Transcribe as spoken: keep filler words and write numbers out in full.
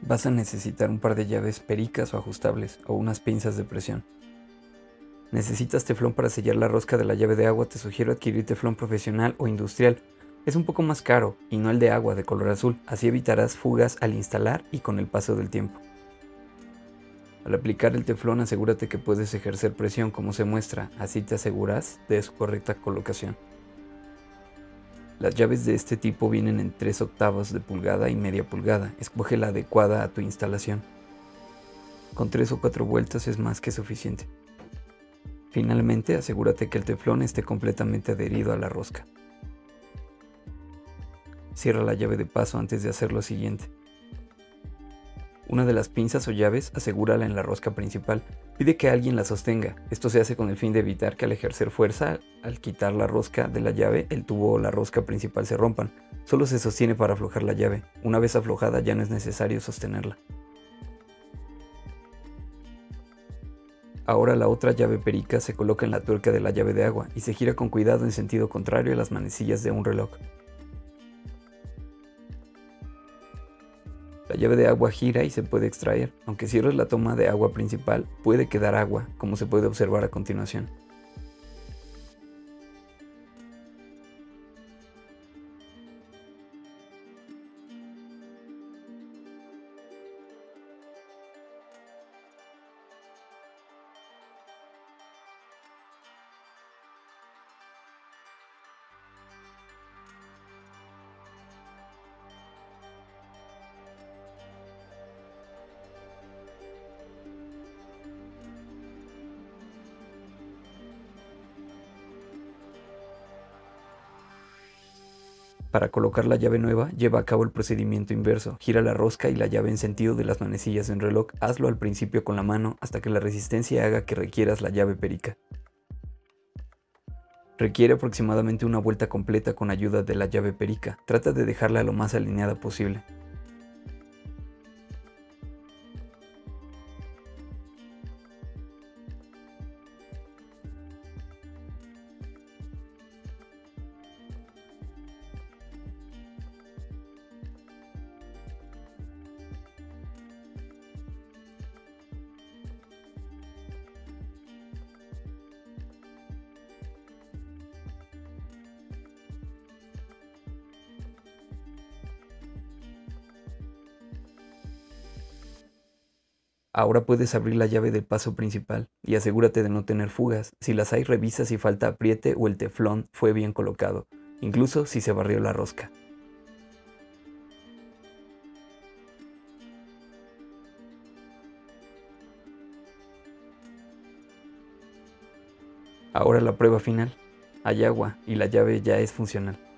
Vas a necesitar un par de llaves pericas o ajustables o unas pinzas de presión. ¿Necesitas teflón para sellar la rosca de la llave de agua? Te sugiero adquirir teflón profesional o industrial. Es un poco más caro y no el de agua de color azul, así evitarás fugas al instalar y con el paso del tiempo. Al aplicar el teflón asegúrate que puedes ejercer presión como se muestra, así te aseguras de su correcta colocación. Las llaves de este tipo vienen en tres octavos de pulgada y media pulgada, escoge la adecuada a tu instalación. Con tres o cuatro vueltas es más que suficiente. Finalmente, asegúrate que el teflón esté completamente adherido a la rosca. Cierra la llave de paso antes de hacer lo siguiente. Una de las pinzas o llaves, asegúrala en la rosca principal. Pide que alguien la sostenga. Esto se hace con el fin de evitar que al ejercer fuerza, al quitar la rosca de la llave, el tubo o la rosca principal se rompan. Solo se sostiene para aflojar la llave. Una vez aflojada ya no es necesario sostenerla. Ahora la otra llave perica se coloca en la tuerca de la llave de agua y se gira con cuidado en sentido contrario a las manecillas de un reloj. La llave de agua gira y se puede extraer. Aunque cierres la toma de agua principal, puede quedar agua, como se puede observar a continuación. Para colocar la llave nueva, lleva a cabo el procedimiento inverso. Gira la rosca y la llave en sentido de las manecillas de un reloj. Hazlo al principio con la mano hasta que la resistencia haga que requieras la llave perica. Requiere aproximadamente una vuelta completa con ayuda de la llave perica. Trata de dejarla lo más alineada posible. Ahora puedes abrir la llave del paso principal y asegúrate de no tener fugas. Si las hay, revisa si falta apriete o el teflón fue bien colocado, incluso si se barrió la rosca. Ahora la prueba final. Hay agua y la llave ya es funcional.